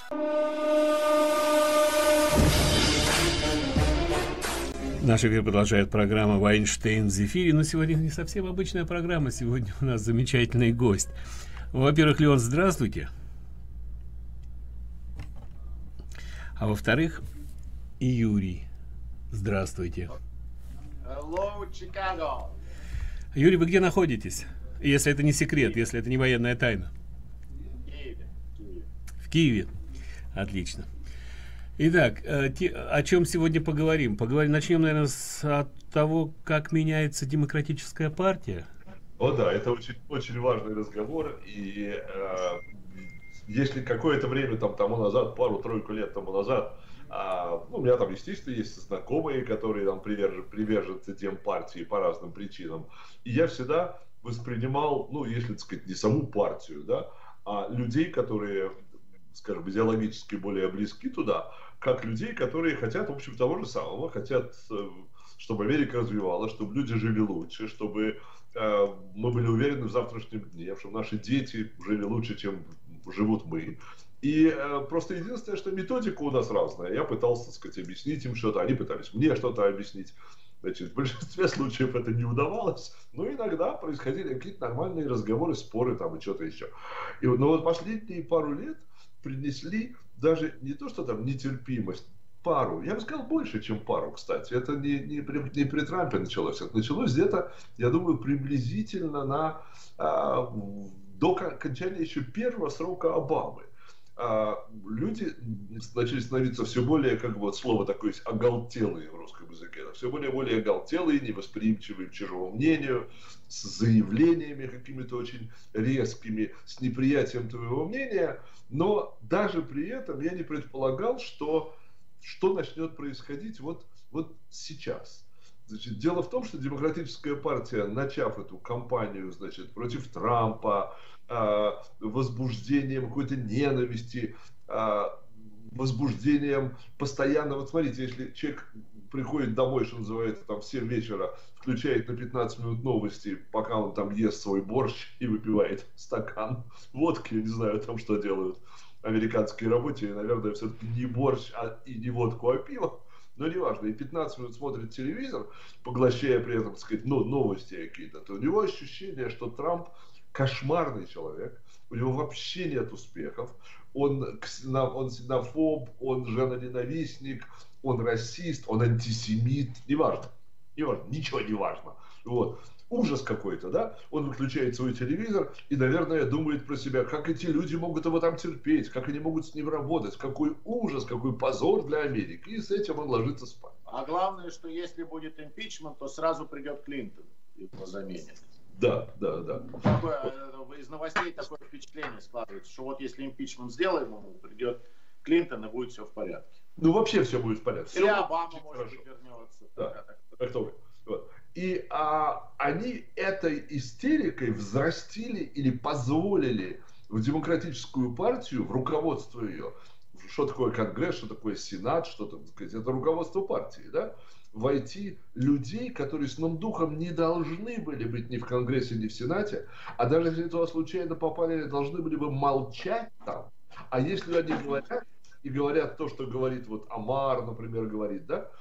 Наш эфир продолжает программа «Вайнштейн в эфире», но сегодня не совсем обычная программа. Сегодня у нас замечательный гость. Во-первых, Леон, здравствуйте. А во-вторых, Юрий, здравствуйте. Hello, Chicago. Юрий, вы где находитесь? Если это не секрет, если это не военная тайна. В Киеве. В Киеве. Отлично. Итак, о чем сегодня поговорим? Начнем, наверное, от того, как меняется демократическая партия. О да, это очень, очень важный разговор. И если какое-то время тому назад, пару-тройку лет тому назад, у меня там, естественно, есть знакомые, которые там приверженцы демпартии по разным причинам. И я всегда воспринимал, если, так сказать, не саму партию, да, а людей, которые, скажем, идеологически более близки туда, как людей, которые хотят, в общем, того же самого, хотят, чтобы Америка развивалась, чтобы люди жили лучше, чтобы мы были уверены в завтрашнем дне, чтобы наши дети жили лучше, чем живут мы. И просто единственное, что методика у нас разная. Я пытался, так сказать, объяснить им что-то, они пытались мне что-то объяснить. Значит, в большинстве случаев это не удавалось, но иногда происходили какие-то нормальные разговоры, споры там и что-то еще. Но вот последние пару лет принесли даже не то, что там нетерпимость, пару. Я бы сказал, больше, чем пару, кстати. Это не при Трампе началось. Это началось где-то, я думаю, приблизительно до окончания еще первого срока Обамы. Люди начали становиться все более, слово такое есть, оголтелые в русском языке. Все более оголтелые, невосприимчивые к чужому мнению, с заявлениями какими-то очень резкими, с неприятием твоего мнения. Но даже при этом я не предполагал, что начнет происходить вот сейчас. Значит, дело в том, что Демократическая партия, начав эту кампанию, значит, против Трампа, возбуждением какой-то ненависти, возбуждением постоянно, вот смотрите, если человек приходит домой, что называется, там в 7 вечера, включает на 15 минут новости, пока он там ест свой борщ и выпивает стакан водки, я не знаю там, что делают американские рабочие, наверное, все-таки не борщ, и не водку, а пиво. Но неважно, и 15 минут смотрит телевизор, поглощая при этом, так сказать, новости какие-то, то у него ощущение, что Трамп кошмарный человек, у него вообще нет успехов, он ксенофоб, он женоненавистник, он расист, он антисемит, неважно, ничего не важно. Вот. Ужас какой-то, да? Он выключает свой телевизор и, наверное, думает про себя, как эти люди могут его там терпеть, как они могут с ним работать, какой ужас, какой позор для Америки. И с этим он ложится спать. А главное, что если будет импичмент, то сразу придет Клинтон и его заменит. Да. Из новостей такое впечатление складывается, что вот если импичмент сделаем, придет Клинтон и будет все в порядке. Ну, вообще все будет в порядке. Или Обама, может быть, вернется. Да. Вот. И они этой истерикой взрастили или позволили в Демократическую партию, в руководство ее, что такое Конгресс, что такое Сенат, что там, сказать, это руководство партии, да, войти людей, которые сном духом не должны были быть ни в Конгрессе, ни в Сенате, а даже если туда случайно попали, должны были бы молчать там. А если они говорят, и говорят то, что говорит вот Амар, например, говорит, да,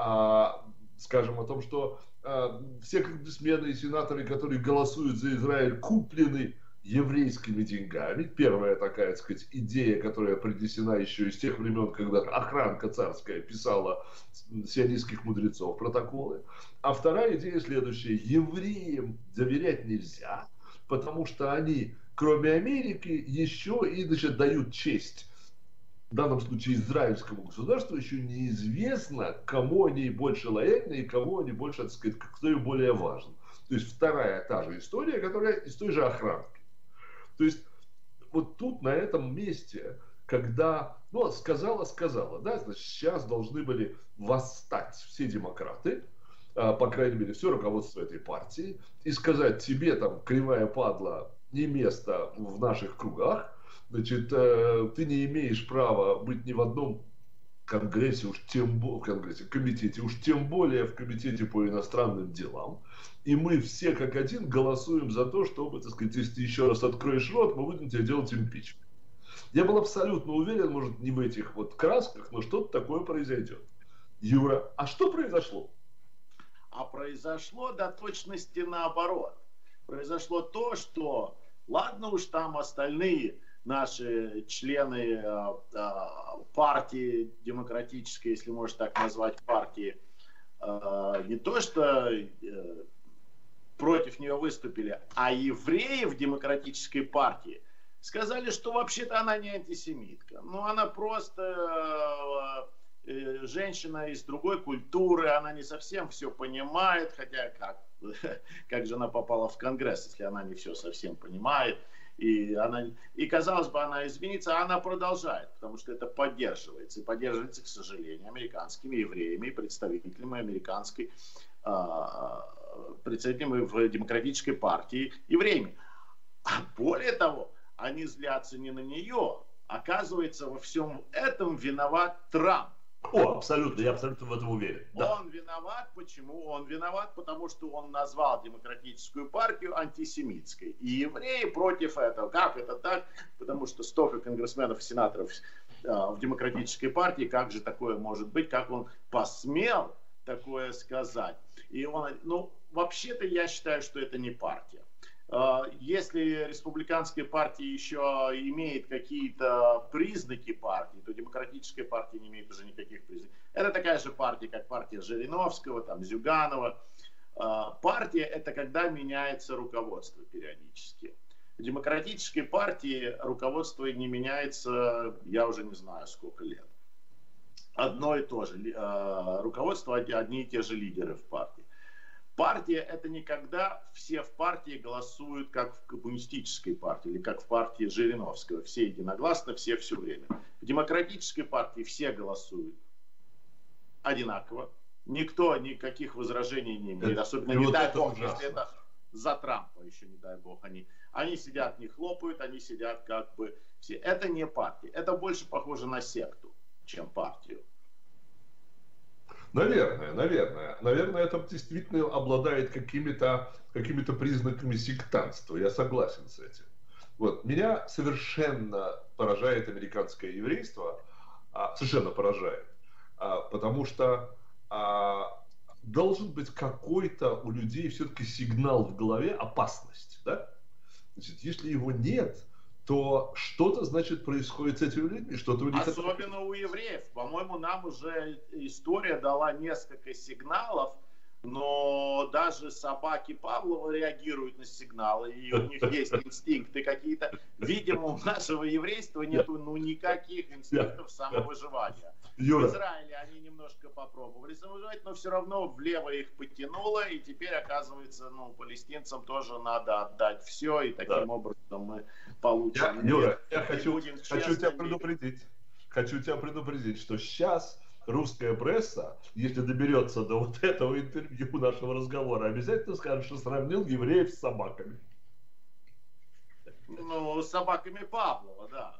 скажем о том, что все конгрессмены и сенаторы, которые голосуют за Израиль, куплены еврейскими деньгами. Первая такая, так сказать, идея, которая принесена еще из тех времен, когда охранка царская писала сионистских мудрецов протоколы. А вторая идея следующая. Евреям доверять нельзя, потому что они, кроме Америки, еще и, значит, дают честь. В данном случае израильскому государству еще неизвестно, кому они больше лояльны и кому они больше, так сказать, кто им более важен. То есть вторая та же история, которая из той же охранки. То есть вот тут, на этом месте, когда, сказала, да, значит, сейчас должны были восстать все демократы, по крайней мере, все руководство этой партии, и сказать: тебе там, кривая падла, не место в наших кругах. Значит, ты не имеешь права быть ни в одном Конгрессе, комитете, уж тем более в комитете по иностранным делам. И мы все как один голосуем за то, чтобы, так сказать, если ты еще раз откроешь рот, мы будем тебе делать импичмент. Я был абсолютно уверен, может, не в этих вот красках, но что-то такое произойдет. Юра, а что произошло? А произошло до точности наоборот. Произошло то, что, ладно уж там остальные наши члены партии демократической, если можно так назвать, партии, не то что против нее выступили, а евреи в демократической партии сказали, что вообще-то она не антисемитка. Ну, она просто женщина из другой культуры, она не совсем все понимает, хотя как же она попала в Конгресс, если она не все совсем понимает. И казалось бы, она извинится, а она продолжает, потому что это поддерживается. И поддерживается, к сожалению, американскими евреями и представителями американской, представителями в демократической партии евреями. А более того, они злятся не на нее. Оказывается, во всем этом виноват Трамп. О, абсолютно, я абсолютно в этом уверен. Да. Он виноват. Почему? Он виноват, потому что он назвал демократическую партию антисемитской. И евреи против этого. Как это так? Потому что столько конгрессменов и сенаторов в демократической партии, как же такое может быть? Как он посмел такое сказать? И он, ну, вообще-то я считаю, что это не партия. Если республиканская партия еще имеет какие-то признаки партии, то демократическая партия не имеет уже никаких признаков. Это такая же партия, как партия Жириновского, там, Зюганова. Партия – это когда меняется руководство периодически. В демократической партии руководство не меняется, я уже не знаю, сколько лет. Одно и то же. Руководство – одни и те же лидеры в партии. Партия – это не когда все в партии голосуют, как в коммунистической партии или как в партии Жириновского. Все единогласно, все время. В демократической партии все голосуют одинаково. Никто никаких возражений не имеет. Особенно, не дай бог, если это за Трампа еще, не дай бог. Они сидят, не хлопают, они сидят как бы все. Это не партия. Это больше похоже на секту, чем партию. Наверное, это действительно обладает какими-то признаками сектантства. Я согласен с этим. Вот. Меня совершенно поражает американское еврейство. Совершенно поражает. Потому что должен быть какой-то у людей все-таки сигнал в голове опасности. Да? Значит, если его нет, то что-то, значит, происходит с этими людьми. Что-то у них особенно у евреев. По-моему, нам уже история дала несколько сигналов, но даже собаки Павлова реагируют на сигналы, и у них есть инстинкты какие-то. Видимо, у нашего еврейства нет никаких инстинктов самовыживания. Юра. В Израиле они немножко попробовали самовыживать, но все равно влево их потянуло, и теперь, оказывается, палестинцам тоже надо отдать все, и таким образом мы получим. Юра, я хочу тебя предупредить, что сейчас русская пресса, если доберется до вот этого интервью нашего разговора, обязательно скажет, что сравнил евреев с собаками. С собаками Павлова, да.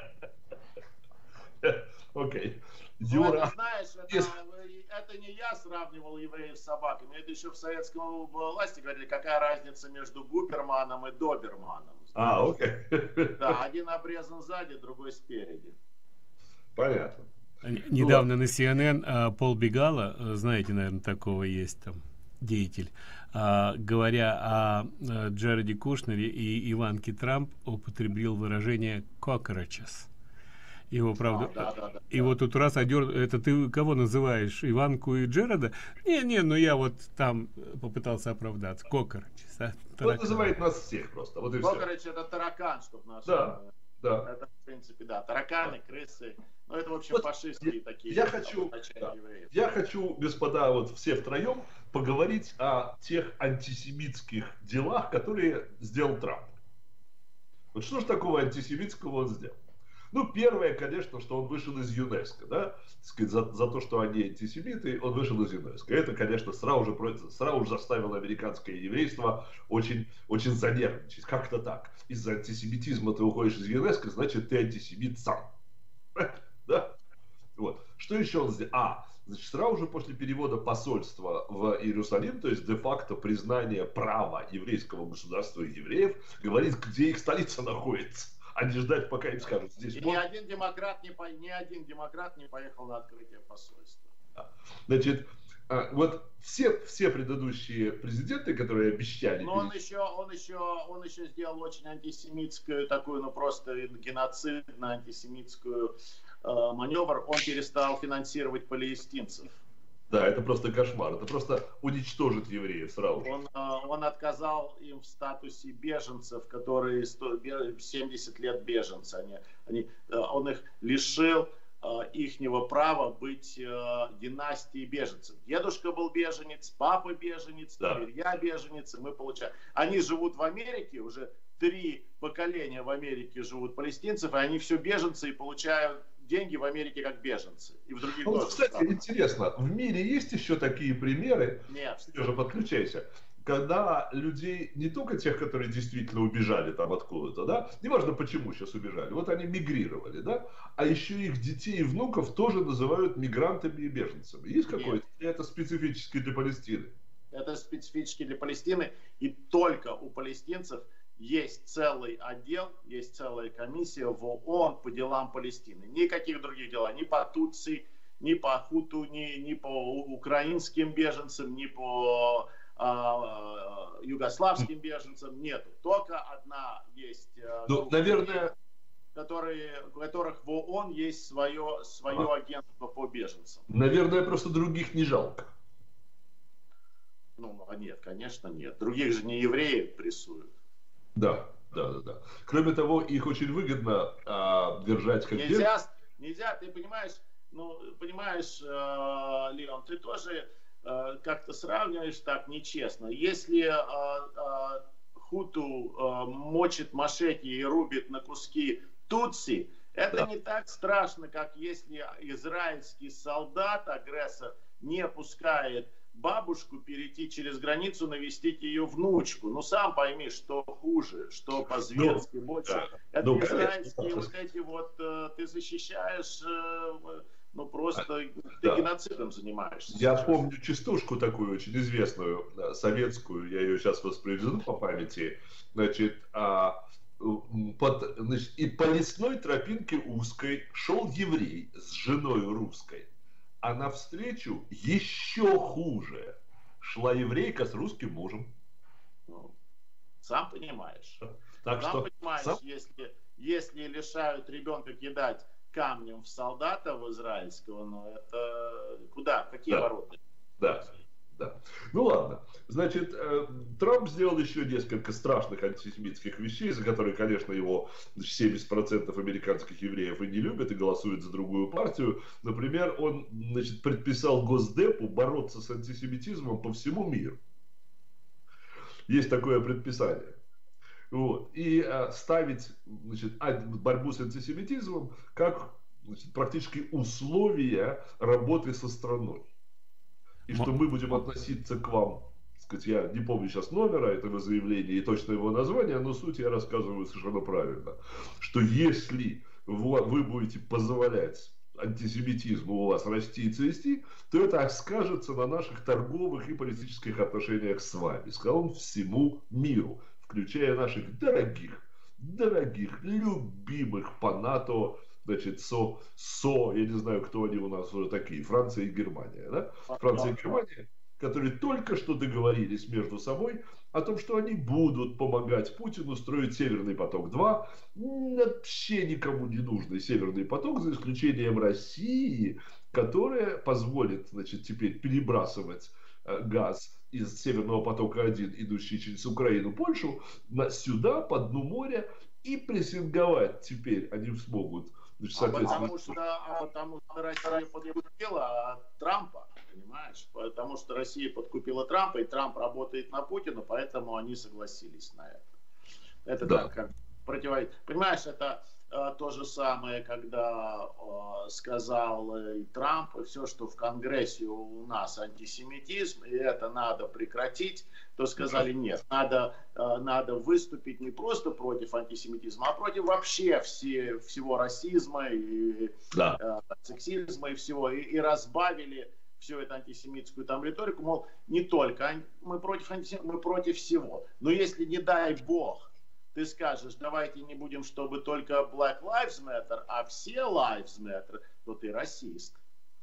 Окей. Юра, это, знаешь, это не я сравнивал евреев с собаками, это еще в советском власти говорили, какая разница между Губерманом и Доберманом. Окей. Да, один обрезан сзади, другой спереди. Понятно. Недавно на CNN Пол Бегала, знаете, наверное, такого есть там деятель, говоря о Джареде Кушнере и Иванке Трамп, употребил выражение cockroaches. Его, правда, его тут раз это ты кого называешь? Иванку и Джареда? Не, я вот там попытался оправдаться. Cockroaches. Он называет нас всех просто. Вот Cockroach — это таракан, чтобы нас... Да. Это, в принципе, да. Тараканы, крысы. Это, в общем, фашистские такие. Я хочу, господа, вот все втроем поговорить о тех антисемитских делах, которые сделал Трамп. Вот что же такого антисемитского он сделал? Первое, конечно, что он вышел из ЮНЕСКО, да, за то, что они антисемиты, он вышел из ЮНЕСКО. Это, конечно, сразу же заставило американское еврейство очень, очень занервничать. Как-то так. Из-за антисемитизма ты уходишь из ЮНЕСКО, значит, ты антисемит сам. Да? Вот. Что еще он сделал? Значит, сразу же после перевода посольства в Иерусалим, то есть де-факто признание права еврейского государства и евреев, говорит, где их столица находится. А а не ждать, пока им скажут. Здесь И ни один демократ не поехал на открытие посольства. Значит, вот все предыдущие президенты, которые обещали... Но он еще сделал очень антисемитскую такую, ну просто геноцидную антисемитскую маневр. Он перестал финансировать палестинцев. Да, это просто кошмар. Это просто уничтожить евреев сразу. Он отказал им в статусе беженцев, которые 70 лет беженцы. Он их лишил ихнего права быть династией беженцев. Дедушка был беженец, папа беженец, теперь я беженец, и мы получаем. Они живут в Америке, уже 3 поколения в Америке живут палестинцев, и они все беженцы и получают деньги в Америке как беженцы. И в других ну, кстати, интересно, в мире есть еще такие примеры? Нет. Сережа, подключайся. Когда людей, не только тех, которые действительно убежали там откуда-то, да, неважно почему сейчас убежали, вот они мигрировали, да, а еще их детей и внуков тоже называют мигрантами и беженцами. Есть какое-то? Это специфически для Палестины? Это специфически для Палестины, и только у палестинцев есть целый отдел, есть целая комиссия в ООН по делам Палестины. Никаких других дел, ни по Тутси, ни по Хуту, ни по украинским беженцам, ни по югославским беженцам нету. Только одна есть группа, наверное, у которых в ООН есть свое агентство по беженцам. Наверное, просто других не жалко. Ну, нет, конечно, нет. Других же не евреи прессуют. Да. Кроме того, их очень выгодно держать как нельзя, ты понимаешь, Леон, ты тоже как-то сравниваешь так нечестно. Если хуту мочит машети и рубит на куски тутси, это не так страшно, как если израильский солдат, агрессор, не пускает бабушку перейти через границу, навестить ее внучку. Ну, сам пойми, что хуже, что по-зверски больше. Это израильские вот эти вот, ты защищаешь, просто ты геноцидом занимаешься. Я помню частушку такую очень известную, советскую, я ее сейчас воспроизведу по памяти. Значит, и по лесной тропинке узкой шел еврей с женой русской. А навстречу еще хуже шла еврейка с русским мужем. Сам понимаешь. Понимаешь, если лишают ребенка кидать камнем в солдата в израильского, это куда? Какие ворота? Да. Ну ладно. Значит, Трамп сделал еще несколько страшных антисемитских вещей, за которые, конечно, его 70% американских евреев и не любят, и голосуют за другую партию. Например, он, предписал Госдепу бороться с антисемитизмом по всему миру. Есть такое предписание. Вот. И ставить, борьбу с антисемитизмом как, практически условие работы со страной. И что мы будем относиться к вам, я не помню сейчас номера этого заявления и точно его названия, но суть я рассказываю совершенно правильно. Что если вы будете позволять антисемитизму у вас расти и цвести, то это скажется на наших торговых и политических отношениях с вами. Сказал он всему миру, включая наших дорогих, любимых по НАТО, я не знаю, кто они у нас уже такие, Франция и Германия, да? Франция и Германия, которые только что договорились между собой о том, что они будут помогать Путину строить Северный поток-2, вообще никому не нужный Северный поток, за исключением России, которая позволит, теперь перебрасывать газ из Северного потока-1, идущий через Украину, Польшу, сюда, по дну моря, и прессинговать теперь они смогут. Потому что Россия подкупила Трампа, понимаешь? Потому что Россия подкупила Трампа, и Трамп работает на Путина, поэтому они согласились на это. Это так, как противоречит. Понимаешь, это то же самое, когда сказал и Трамп, и все, что в Конгрессе у нас антисемитизм, и это надо прекратить, то сказали нет, надо выступить не просто против антисемитизма, а против вообще всего расизма и сексизма и всего, и разбавили всю эту антисемитскую там риторику, мол, не только мы против антисемитизма, мы против всего. Но если, не дай бог, ты скажешь, давайте не будем, чтобы только Black Lives Matter, а все Lives Matter, то ты расист.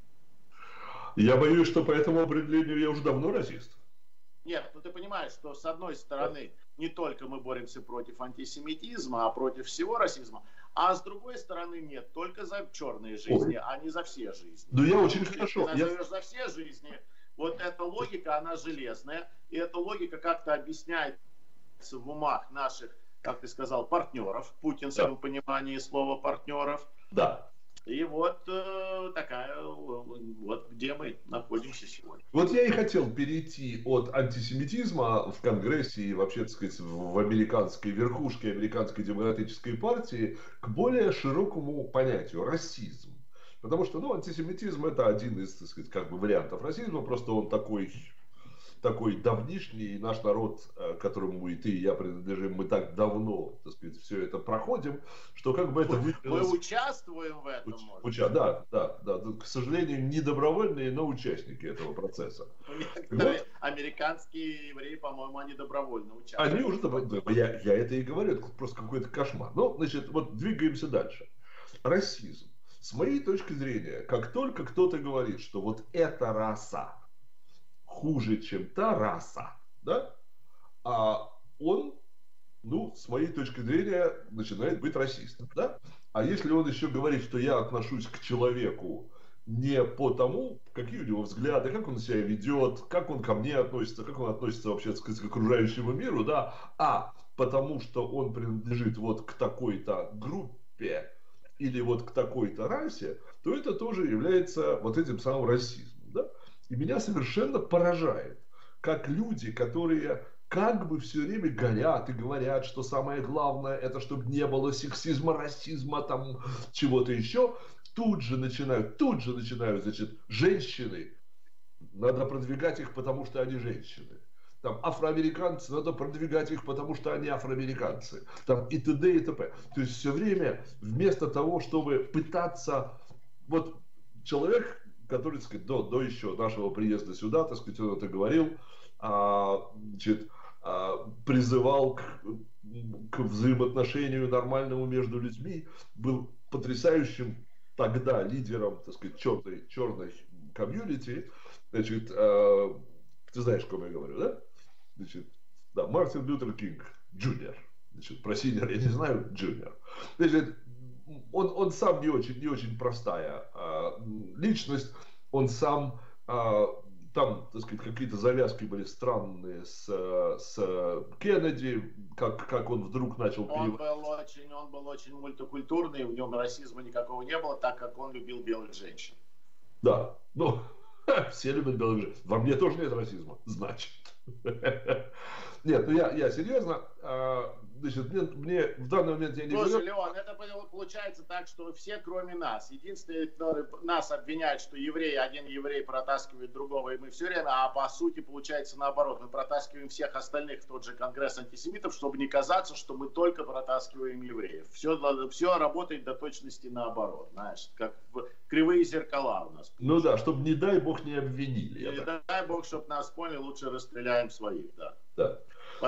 Я боюсь, что по этому определению я уже давно расист. Нет, ну ты понимаешь, что с одной стороны не только мы боремся против антисемитизма, а против всего расизма, а с другой стороны нет, только за черные жизни, а не за все жизни. Ну я очень Если хорошо. ты назовешь за все жизни, вот эта логика, она железная, и эта логика как-то объясняется в умах наших, как ты сказал, партнеров, в путинском понимании слова партнеров. Да. И вот такая, вот где мы находимся сегодня. Вот я и хотел перейти от антисемитизма в Конгрессе и вообще, так сказать, в американской верхушке американской демократической партии к более широкому понятию расизм. Потому что, ну, антисемитизм это один из, так сказать, как бы вариантов расизма, просто он такой давнишний, и наш народ, которому и ты, и я принадлежим, мы так давно, так сказать, все это проходим, что как бы это мы участвуем в этом, да, к сожалению, не добровольные, но участники этого процесса. Некоторые американские евреи, по-моему, они добровольно участвуют. Они уже, я это и говорю, это просто какой-то кошмар. Ну, значит, вот двигаемся дальше. Расизм. С моей точки зрения, как только кто-то говорит, что вот эта раса хуже, чем та раса, да, а он, ну, с моей точки зрения, начинает быть расистом, да. А если он еще говорит, что я отношусь к человеку не по тому, какие у него взгляды, как он себя ведет, как он ко мне относится, как он относится вообще, так сказать, к окружающему миру, да, а потому что он принадлежит вот к такой-то группе или вот к такой-то расе, то это тоже является вот этим самым расизмом, да. И меня совершенно поражает, как люди, которые как бы все время горят и говорят, что самое главное, это чтобы не было сексизма, расизма, там чего-то еще, тут же начинают, значит, женщины, надо продвигать их, потому что они женщины. Там афроамериканцы, надо продвигать их, потому что они афроамериканцы. Там и т.д. и т.п. То есть все время вместо того, чтобы пытаться, вот человек, который, так сказать, до еще нашего приезда сюда, так сказать, он это говорил, значит, призывал к взаимоотношению нормальному между людьми, был потрясающим тогда лидером, так сказать, черной комьюнити. Значит, ты знаешь, о ком я говорю, да? Значит, да, Мартин Лютер Кинг Джуниор. Значит, про синьор я не знаю, Джуниор. Значит, он сам не очень простая личность. Он сам, там, так сказать, какие-то завязки были странные с Кеннеди, как он вдруг начал... Он был очень мультикультурный, в нем расизма никакого не было, так как он любил белых женщин. Да, ну, все любят белых женщин. Во мне тоже нет расизма, значит. Нет, ну я серьезно, значит, мне в данный момент я не говорю... Слушай, Леон, это получается так, что все, кроме нас. Единственное, кто нас обвиняет, что один еврей протаскивает другого, и мы все время, а по сути получается наоборот. Мы протаскиваем всех остальных в тот же конгресс антисемитов, чтобы не казаться, что мы только протаскиваем евреев. Все работает до точности наоборот, знаешь, как кривые зеркала у нас. Ну да, чтобы, не дай бог, не обвинили. Не дай бог, чтобы нас поняли, лучше расстреляем своих, да. Да.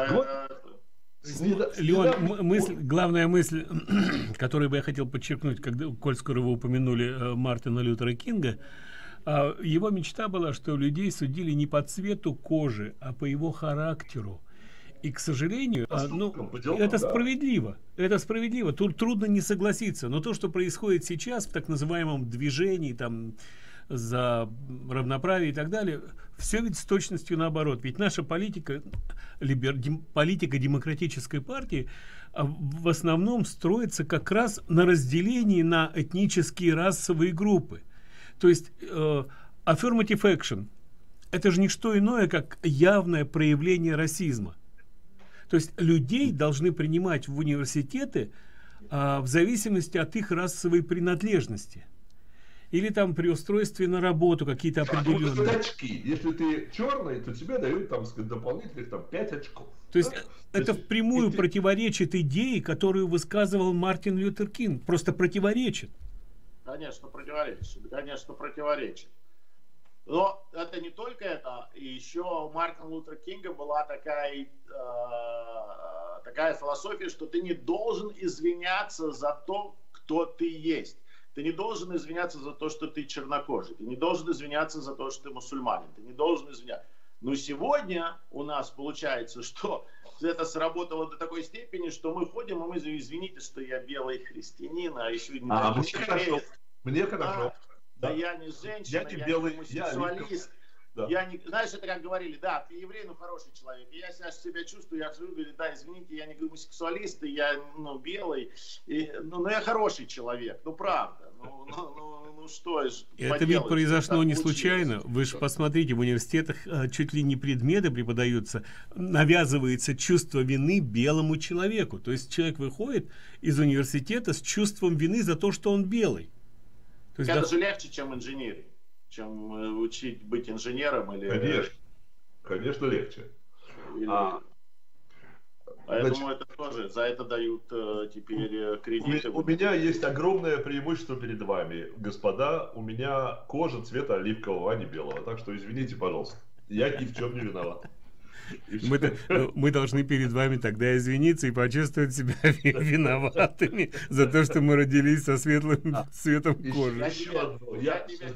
Леон, главная мысль, которую бы я хотел подчеркнуть, коль скоро вы упомянули Мартина Лютера Кинга, его мечта была, что людей судили не по цвету кожи, а по его характеру. И, к сожалению, это справедливо. Это справедливо. Тут трудно не согласиться. Но то, что происходит сейчас в так называемом движении там, за равноправие и так далее, все ведь с точностью наоборот. Ведь наша политика демократической партии в основном строится как раз на разделении на этнические и расовые группы. То есть affirmative action — это же не что иное, как явное проявление расизма. То есть людей должны принимать в университеты в зависимости от их расовой принадлежности. Или там при устройстве на работу какие-то определенные... очки. Если ты черный, то тебе дают там, сказать, дополнительных там, 5 очков. То есть это впрямую противоречит идее, которую высказывал Мартин Лютер Кинг. Просто противоречит. Конечно, противоречит. Конечно, противоречит. Но это не только это. И еще у Мартина Лютера Кинга была такая Такая философия, что ты не должен извиняться за то, кто ты есть. Ты не должен извиняться за то, что ты чернокожий. Ты не должен извиняться за то, что ты мусульманин. Ты не должен извиняться. Но сегодня у нас получается, что это сработало до такой степени, что мы ходим, и мы, извините, что я белый христианин, а еще не мне хорошо. Да я не женщина, я не гомосексуалист. Да. Я не, знаешь, это как говорили, да, ты еврей, но хороший человек. И я себя чувствую, я говорю, да, извините, я не гомосексуалист, и я белый, но я хороший человек, правда. Что это ведь произошло не случайно. Вы же посмотрите, в университетах чуть ли не предметы преподаются, навязывается чувство вины белому человеку. То есть человек выходит из университета с чувством вины за то, что он белый. То есть, это же легче, чем инженерия. Чем учить быть инженером или... Конечно легче. Поэтому это тоже, за это дают теперь кредиты. У меня есть огромное преимущество перед вами, господа. У меня кожа цвета оливкового, а не белого. Так что извините, пожалуйста. Я ни в чем не виноват. Мы должны перед вами тогда извиниться и почувствовать себя виноватыми за то, что мы родились со светлым цветом кожи. Я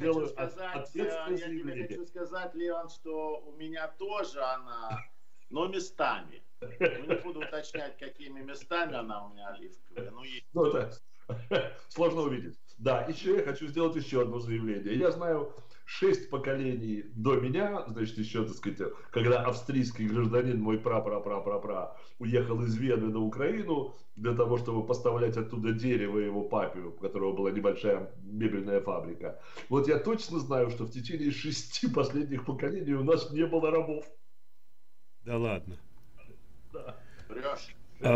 тебе хочу сказать, Леон, что у меня тоже она, но местами. Не буду уточнять, какими местами она у меня оливковая. Сложно увидеть. Да, еще я хочу сделать еще одно заявление. Я знаю 6 поколений до меня, значит, еще, так сказать, когда австрийский гражданин, мой пра-пра-пра-пра-пра, уехал из Вены на Украину для того, чтобы поставлять оттуда дерево его папе, у которого была небольшая мебельная фабрика. Вот я точно знаю, что в течение 6 последних поколений у нас не было рабов. Да ладно. Да. Врешь.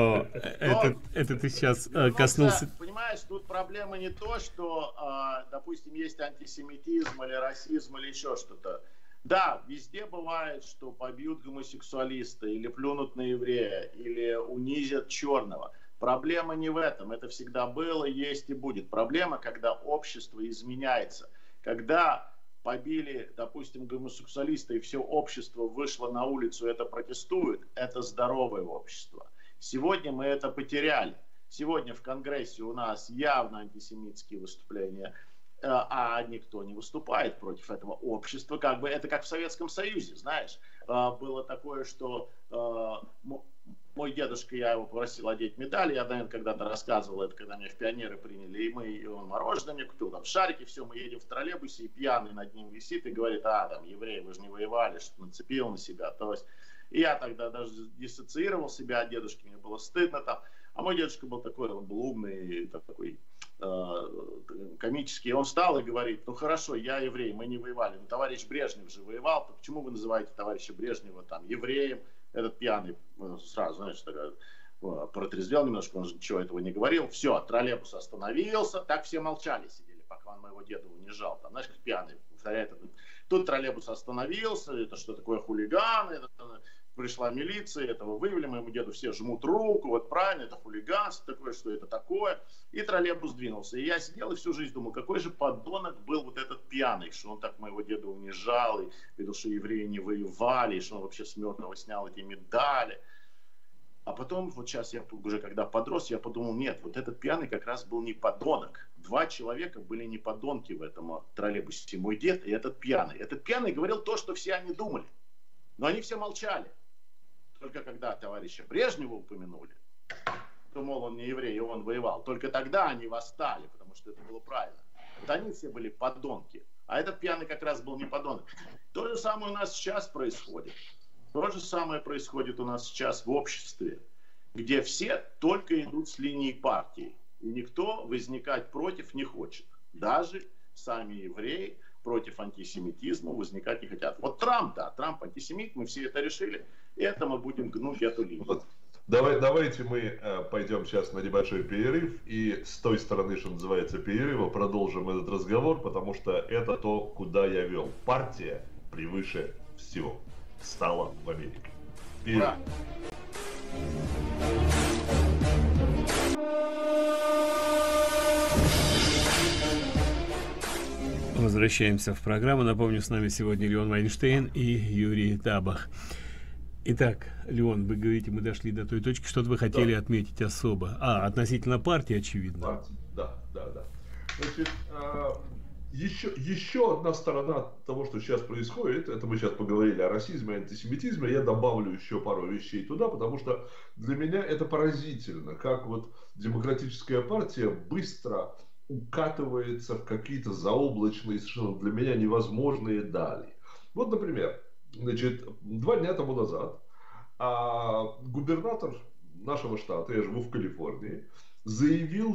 Это ты сейчас коснулся. Понимаешь, тут проблема не то, что, допустим, есть антисемитизм или расизм или еще что-то. Да, везде бывает, что побьют гомосексуалиста или плюнут на еврея, или унизят черного. Проблема не в этом. Это всегда было, есть и будет. Проблема, когда общество изменяется. Когда побили, допустим, гомосексуалиста, и все общество вышло на улицу и это протестует, это здоровое общество. Сегодня мы это потеряли. Сегодня в Конгрессе у нас явно антисемитские выступления, а никто не выступает против этого общества. Как бы это как в Советском Союзе, знаешь. Было такое, что мой дедушка, я его попросил одеть медаль, я, наверное, когда-то рассказывал это, когда меня в пионеры приняли, и он мороженое мне купил, там шарики, все, мы едем в троллейбусе, и пьяный над ним висит и говорит, там, евреи, вы же не воевали, что нацепил на себя, то есть... И я тогда даже диссоциировал себя от дедушки, мне было стыдно там. А мой дедушка был такой, он был умный, такой комический. Он встал и говорит, ну хорошо, я еврей, мы не воевали. Но товарищ Брежнев же воевал, то почему вы называете товарища Брежнева там евреем? Этот пьяный сразу, знаешь, протрезвел немножко, он же ничего этого не говорил. Все, троллейбус остановился, так все молчали, сидели, пока он моего деда унижал. Там, знаешь, как пьяный повторяет. Тут троллейбус остановился, это что такое хулиган, пришла милиция, этого вывели, моему деду все жмут руку, вот правильно, это хулиганство такое, что это такое. И троллейбус двинулся. И я сидел и всю жизнь думал, какой же подонок был вот этот пьяный, что он так моего деда унижал, и видел, что евреи не воевали, и что он вообще с мертвого снял эти медали. А потом, вот сейчас я уже когда подрос, я подумал, нет, вот этот пьяный как раз был не подонок. 2 человека были не подонки в этом троллейбусе. Мой дед и этот пьяный. Этот пьяный говорил то, что все они думали. Но они все молчали. Только когда товарища Брежнева упомянули, то, мол, он не еврей, и он воевал. Только тогда они восстали, потому что это было правильно. Вот они все были подонки. А этот пьяный как раз был не подонок. То же самое у нас сейчас происходит. То же самое происходит у нас сейчас в обществе, где все только идут с линии партии. И никто возникать против не хочет. Даже сами евреи против антисемитизма возникать не хотят. Вот Трамп, да, Трамп антисемит, мы все это решили, и это мы будем гнуть эту линию. Вот. Давайте мы пойдем сейчас на небольшой перерыв, и с той стороны, что называется, перерыва, продолжим этот разговор, потому что это то, куда я вел. Партия превыше всего стала в Америке. Перерыв. Возвращаемся в программу. Напомню, с нами сегодня Леон Вайнштейн и Юрий Табах. Итак, Леон, вы говорите, мы дошли до той точки, что вы хотели отметить особо. Относительно партии, очевидно. Партии, да. Значит, еще одна сторона того, что сейчас происходит, это мы сейчас поговорили о расизме, антисемитизме, я добавлю еще пару вещей туда, потому что для меня это поразительно, как вот демократическая партия быстро укатывается в какие-то заоблачные, совершенно для меня невозможные дали. Вот, например, значит, 2 дня тому назад губернатор нашего штата, я живу в Калифорнии, заявил,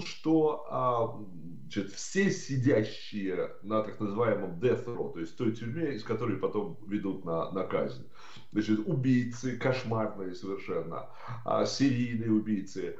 что значит, все сидящие на так называемом death row, то есть той тюрьме, из которой потом ведут на казнь, значит, убийцы, кошмарные совершенно, серийные убийцы,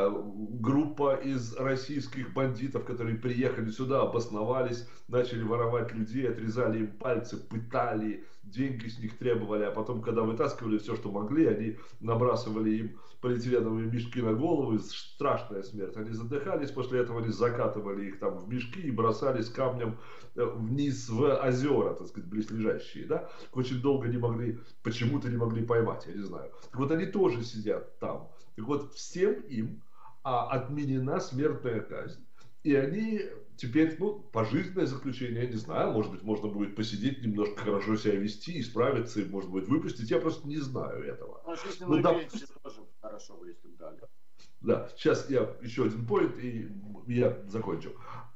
группа из российских бандитов, которые приехали сюда, обосновались, начали воровать людей, отрезали им пальцы, пытали, деньги с них требовали, а потом, когда вытаскивали все, что могли, они набрасывали им полиэтиленовые мешки на голову, страшная смерть. Они задыхались, после этого они закатывали их там в мешки и бросали с камнем вниз в озера, так сказать, близлежащие, да? Очень долго не могли, почему-то не могли поймать, я не знаю. Так вот, они тоже сидят там. Так вот, всем им отменена смертная казнь. И они теперь, пожизненное заключение, я не знаю, может быть, можно будет посидеть, немножко хорошо себя вести, исправиться, и, может быть, выпустить. Я просто не знаю этого. Жизненную пенсию тоже хорошо бы, если бы дали. Да, сейчас я еще один поинт, и я закончу.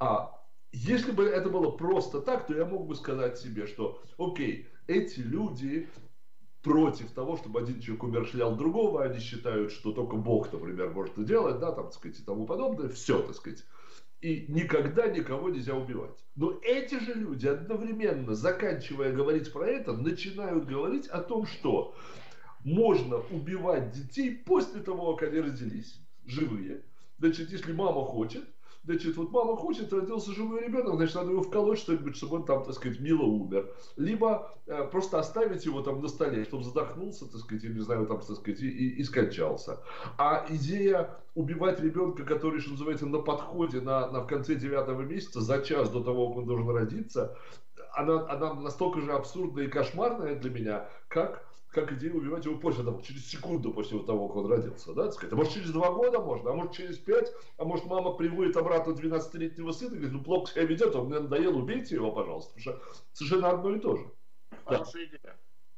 Если бы это было просто так, то я мог бы сказать себе, что, окей, эти люди против того, чтобы один человек умерщвлял другого, они считают, что только Бог, например, может это делать, да, там, так сказать, и тому подобное, все, так сказать. И никогда никого нельзя убивать. Но эти же люди одновременно, заканчивая говорить про это, начинают говорить о том, что можно убивать детей после того, как они родились, живые. Значит, если мама хочет, значит, вот мама хочет, родился живой ребенок, значит, надо его вколоть что-нибудь, чтобы он там, так сказать, мило умер. Либо просто оставить его там на столе, чтобы задохнулся, так сказать, я не знаю, там, так сказать, и скончался. А идея убивать ребенка, который, что называется, на подходе, в конце 9-го месяца, за час до того, как он должен родиться, она настолько же абсурдная и кошмарная для меня, как идея убивать его после, там, через секунду после того, как он родился, да, так сказать. А может, через 2 года можно, а может, через 5, а может, мама приводит обратно 12-летнего сына и говорит, плохо себя ведет, он мне надоел, убейте его, пожалуйста, потому что совершенно одно и то же. Хорошая идея.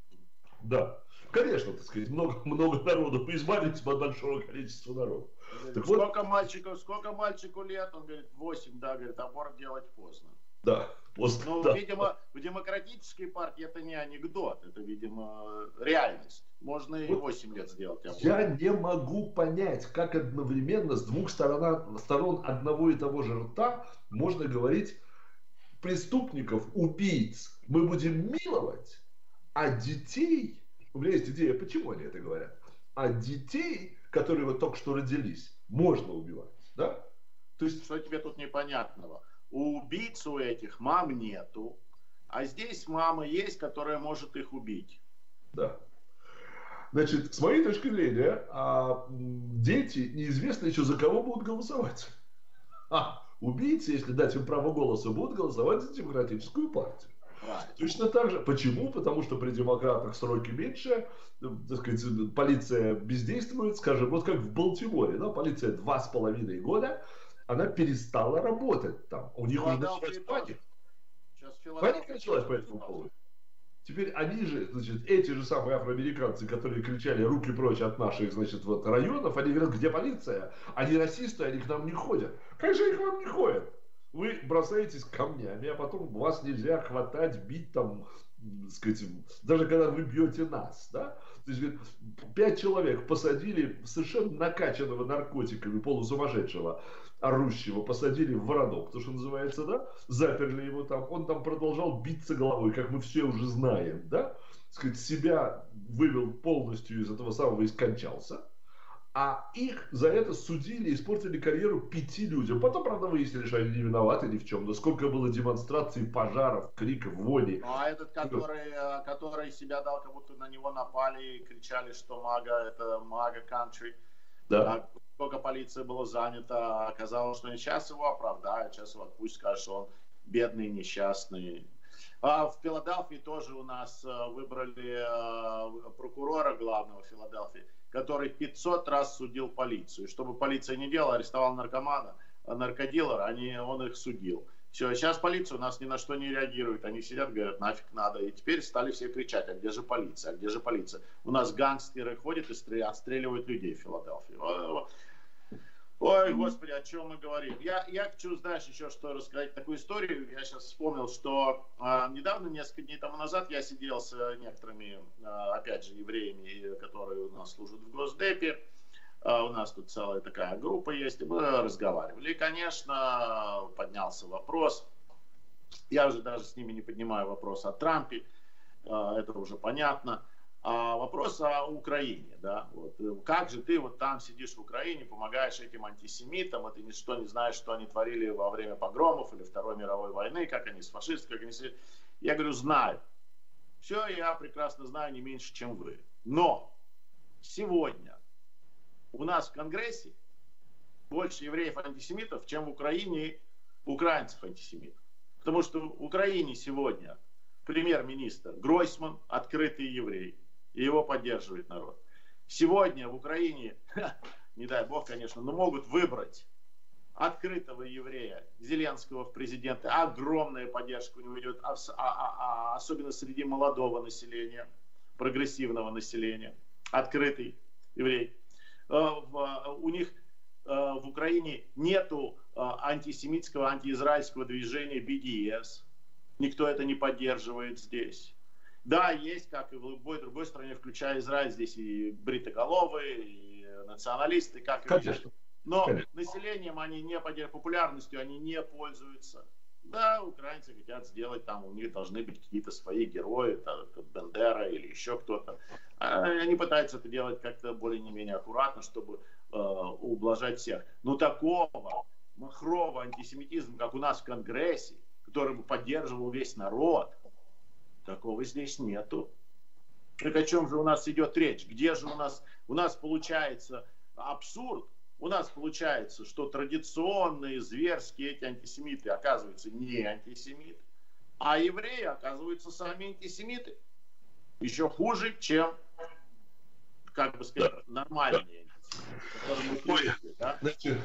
Да, конечно, так сказать, много народу, избавиться от большого количества народу. Сколько мальчику лет? Он говорит, 8, да, говорит, аборт делать поздно. Да. Ну, видимо, в демократической партии это не анекдот, это, видимо, реальность. Можно и 8 лет сделать аборт. Я не могу понять, как одновременно с 2 сторон одного и того же рта можно говорить преступников, убийц мы будем миловать, а детей, у меня есть идея, почему они это говорят, а детей, которые вот только что родились, можно убивать, да? То есть, что тебе тут непонятного? У убийц у этих мам нету, а здесь мама есть, которая может их убить. Да. Значит, с моей точки зрения, дети неизвестно еще за кого будут голосовать. Убийцы, если дать им право голоса, будут голосовать за демократическую партию. Правильно. Точно так же. Почему? Потому что при демократах сроки меньше, так сказать, полиция бездействует, скажем, вот как в Балтиморе, да, полиция 2,5 года, она перестала работать там. У них уже началась паника. Паника началась по этому поводу. Теперь они же, значит, эти же самые афроамериканцы, которые кричали руки прочь от наших, значит, вот районов, они говорят, где полиция? Они расисты, они к нам не ходят. Как же они к вам не ходят? Вы бросаетесь камнями, а потом вас нельзя хватать, бить там, так сказать, даже когда вы бьете нас, да? То есть 5 человек посадили совершенно накачанного наркотиками, полусумасшедшего, орущего, посадили в воронок, то, что называется, да? Заперли его там, он там продолжал биться головой, как мы все уже знаем, да? Так сказать, себя вывел полностью из этого самого и скончался. А их за это судили, испортили карьеру 5 людям. Потом, правда, выяснили, что они не виноваты ни в чем. Но сколько было демонстраций, пожаров, криков, вони. Ну, а этот, который себя дал, как будто на него напали и кричали, что мага, это мага country. Да. Сколько полиция была занята, оказалось, что сейчас его оправдают, сейчас его отпустят, скажут, что он бедный, несчастный. А в Филадельфии тоже у нас выбрали прокурора главного в Филадельфии, который 500 раз судил полицию. И чтобы полиция не делала, арестовал наркомана, наркодилера, он их судил. Все, сейчас полиция у нас ни на что не реагирует. Они сидят, говорят, нафиг надо. И теперь стали все кричать, а где же полиция, а где же полиция? У нас гангстеры ходят и отстреливают людей в Филадельфии. Ой, господи, о чем мы говорим. Я хочу, знаешь, еще что рассказать, такую историю. Я сейчас вспомнил, что недавно, несколько дней тому назад, я сидел с некоторыми, опять же, евреями, которые у нас служат в Госдепе. У нас тут целая такая группа есть, и мы разговаривали. И, конечно, поднялся вопрос. Я уже даже с ними не поднимаю вопрос о Трампе, это уже понятно. Вопрос о Украине, да, вот. Как же ты вот там сидишь в Украине, помогаешь этим антисемитам, а ты ничто не знаешь, что они творили во время погромов или Второй мировой войны, как они с фашистами, как они... Я говорю, знаю. Все я прекрасно знаю, не меньше, чем вы. Но сегодня у нас в Конгрессе больше евреев-антисемитов, чем в Украине украинцев-антисемитов. Потому что в Украине сегодня премьер-министр Гройсман открытый еврей. И его поддерживает народ. Сегодня в Украине, не дай бог, конечно, но могут выбрать открытого еврея Зеленского в президенты. Огромная поддержка у него идет, особенно среди молодого населения, прогрессивного населения. Открытый еврей. У них в Украине нету антисемитского, антиизраильского движения BDS. Никто это не поддерживает здесь. Да, есть, как и в любой другой стране, включая Израиль, здесь и бритоголовые, и националисты, как и Конечно. Но Конечно. населением они не поддерживают, популярностью они не пользуются. Да, украинцы хотят сделать, там у них должны быть какие-то свои герои, там, Бендера или еще кто-то. Они пытаются это делать как-то более-менее аккуратно, чтобы ублажать всех. Но такого махрового антисемитизма, как у нас в Конгрессе, который бы поддерживал весь народ, такого здесь нету. Так о чем же у нас идет речь? Где же у нас получается абсурд? У нас получается, что традиционные зверские эти антисемиты оказываются не антисемиты, а евреи оказываются сами антисемиты. Еще хуже, чем, как бы сказать, нормальные антисемиты, которые мы привыкли, да?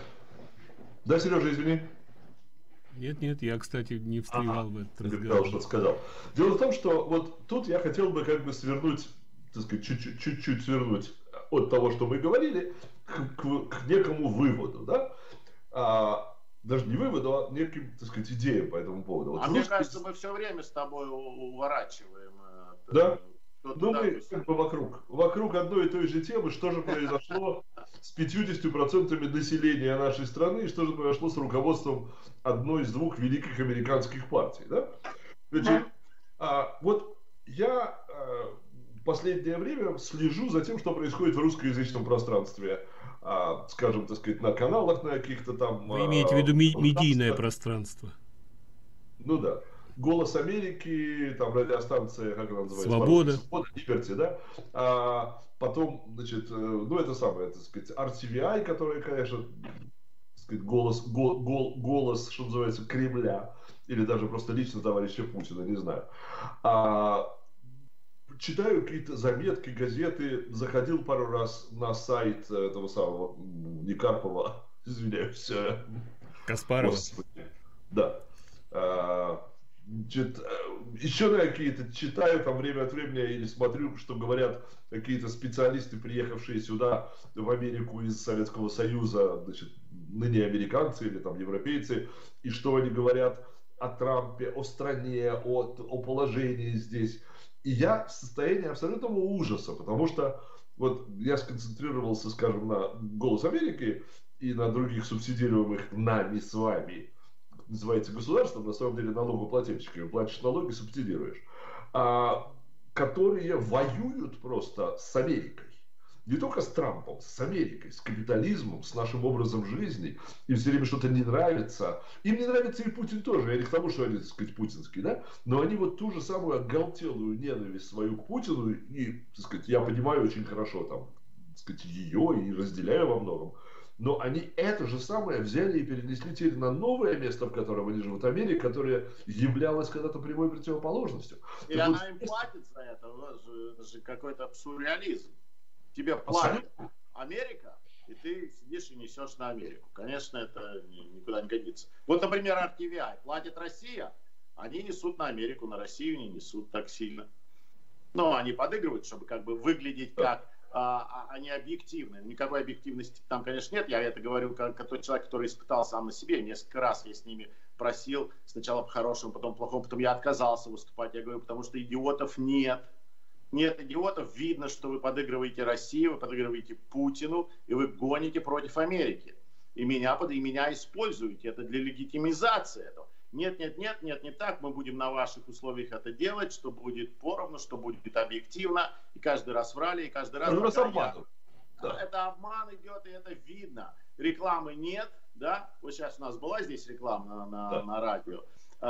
Да, Сережа, извини. Нет, я, кстати, не встревал в этот разговор. Что сказал. Дело в том, что вот тут я хотел бы как бы свернуть, так сказать, чуть-чуть свернуть от того, что мы говорили, к некому выводу, да? Даже не выводу, а неким, так сказать, идеям по этому поводу. Вот мне кажется, мы все время с тобой уворачиваем. Да? Ну, мы как бы вокруг одной и той же темы, что же произошло с 50% населения нашей страны, и что же произошло с руководством одной из двух великих американских партий. Да? Значит, вот я в последнее время слежу за тем, что происходит в русскоязычном пространстве, скажем, так сказать, на каналах, на каких-то там... Вы имеете в виду медийное пространство? Ну да. «Голос Америки», там радиостанция, как она называется? «Свобода». «Свобода», «Либерти», да? Потом, значит, ну это самое, так сказать, RTVI, который, конечно, так сказать, голос, что называется, Кремля, или даже просто лично товарища Путина, не знаю. Читаю какие-то заметки, газеты, заходил пару раз на сайт этого самого, не Карпова, извиняюсь. Каспарова. Господи. Да. Еще какие-то читаю там время от времени или смотрю, что говорят какие-то специалисты, приехавшие сюда, в Америку из Советского Союза, значит, ныне американцы или там европейцы, и что они говорят о Трампе, о стране, о положении здесь. И я в состоянии абсолютного ужаса, потому что вот я сконцентрировался, скажем, на «Голос Америки» и на других субсидируемых нами с вами, называется государством, на самом деле налогоплательщиками, платишь налоги, субсидируешь, которые воюют просто с Америкой. Не только с Трампом, с Америкой, с капитализмом, с нашим образом жизни. Им все время что-то не нравится. Им не нравится и Путин тоже. Я не к тому, что они, так сказать, путинские, да? Но они вот ту же самую оголтелую ненависть свою к Путину, и, так сказать, я понимаю очень хорошо там, так сказать, ее и разделяю во многом. но они это же самое взяли и перенесли теперь на новое место, в котором они живут, Америка, которая являлась когда-то прямой противоположностью. И Так она вот, им платит за это. Это же какой-то сюрреализм. Тебе платит абсолютно. Америка, и ты сидишь и несешь на Америку. Конечно, это никуда не годится. Вот, например, RTVI платит Россия, они несут на Америку, на Россию не несут так сильно. Но они подыгрывают, чтобы как бы выглядеть как они объективны. Никакой объективности там, конечно, нет. Я это говорю как тот человек, который испытал сам на себе. Несколько раз я с ними просил. Сначала по-хорошему, потом по-плохому. Потом я отказался выступать. Я говорю, потому что идиотов нет. Нет идиотов. Видно, что вы подыгрываете России, вы подыгрываете Путину, и вы гоните против Америки. И меня используете. Это для легитимизации этого. Нет, не так, мы будем на ваших условиях это делать, что будет поровну, что будет объективно, и каждый раз врали, и каждый раз... Это обман идет, и это видно. Рекламы нет, да, вот сейчас у нас была здесь реклама на радио,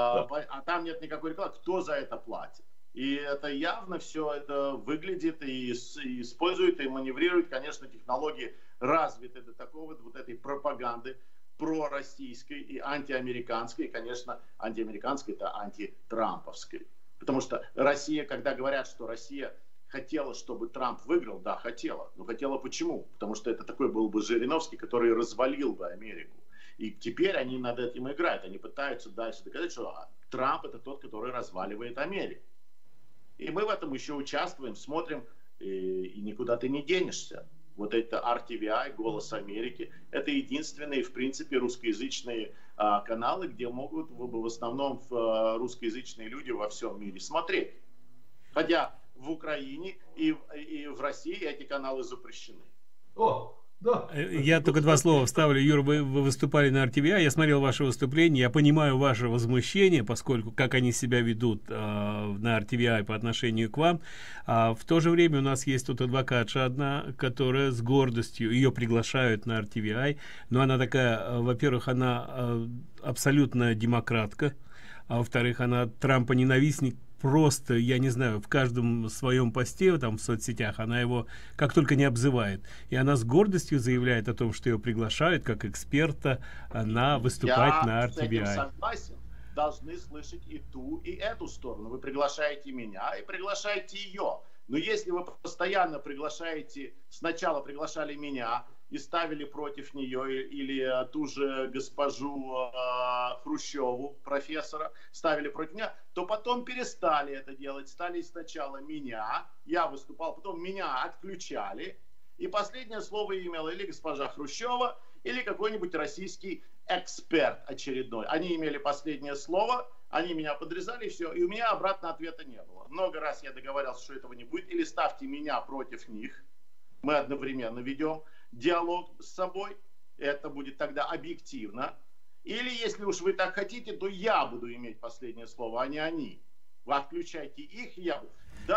а там нет никакой рекламы, кто за это платит? И это явно все это выглядит и использует, и маневрирует, конечно, технологии развиты до такого вот этой пропаганды, пророссийской и антиамериканской, и, конечно, антиамериканской это антитрамповской. Потому что Россия, когда говорят, что Россия хотела, чтобы Трамп выиграл, да, хотела. Но хотела почему? Потому что это такой был бы Жириновский, который развалил бы Америку. И теперь они над этим играют. Они пытаются дальше доказать, что Трамп это тот, который разваливает Америку. И мы в этом еще участвуем, смотрим, и никуда ты не денешься. Вот это RTVI, Голос Америки, это единственные, в принципе, русскоязычные каналы, где могут в основном русскоязычные люди во всем мире смотреть. Хотя в Украине и в России эти каналы запрещены. Да. Я только два слова вставлю. Юра, вы выступали на RTVI, я смотрел ваше выступление, я понимаю ваше возмущение, поскольку как они себя ведут на RTVI по отношению к вам. В то же время у нас есть тут адвокатша одна, которая с гордостью, ее приглашают на RTVI, но она такая, во-первых, она абсолютно демократка, а во-вторых, она Трампа-ненавистник. Просто, я не знаю, в каждом своем посте там в соцсетях она его как только не обзывает. И она с гордостью заявляет о том, что ее приглашают как эксперта выступать на RTVI. Я с этим согласен. Должны слышать и ту, и эту сторону. Вы приглашаете меня и приглашаете ее. Но если вы постоянно сначала приглашали меня и ставили против нее, или ту же госпожу Хрущеву, профессора, ставили против меня, то потом перестали это делать. Стали сначала меня, я выступал, потом меня отключали. И последнее слово имела или госпожа Хрущева, или какой-нибудь российский эксперт очередной. Они имели последнее слово, они меня подрезали, и все. И у меня обратного ответа не было. Много раз я договаривался, что этого не будет. Или ставьте меня против них. Мы одновременно ведем диалог с собой, это будет тогда объективно. Или если уж вы так хотите, то я буду иметь последнее слово, а не они. Вы отключайте их, и я буду.